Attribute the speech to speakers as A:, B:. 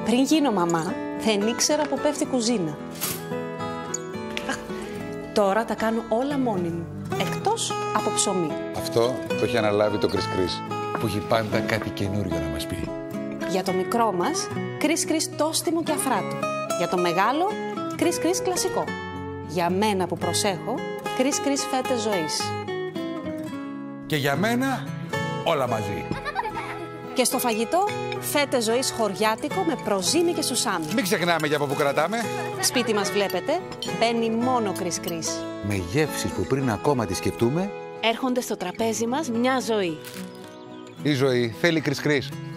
A: Πριν γίνω μαμά, δεν ήξερα που πέφτει κουζίνα. Τώρα τα κάνω όλα μόνη μου, εκτός από ψωμί.
B: Αυτό το έχει αναλάβει το Κρίς Κρίς, που έχει πάντα κάτι καινούριο να μας πει.
A: Για το μικρό μας, Κρίς Κρίς τόστιμο και αφράτο. Για το μεγάλο, Κρίς Κρίς κλασικό. Για μένα που προσέχω, Κρίς Κρίς φέτες ζωής.
C: Και για μένα, όλα μαζί.
A: Και στο φαγητό, φέτες ζωής χωριάτικο με προζύμι και σουσάμι.
B: Μην ξεχνάμε για από πού κρατάμε.
A: Σπίτι μας βλέπετε, μπαίνει μόνο Κρίς Κρίς.
B: Με γεύσεις που πριν ακόμα τις σκεφτούμε,
A: Έρχονται στο τραπέζι μας μια ζωή.
B: η ζωή θέλει Κρίς Κρίς.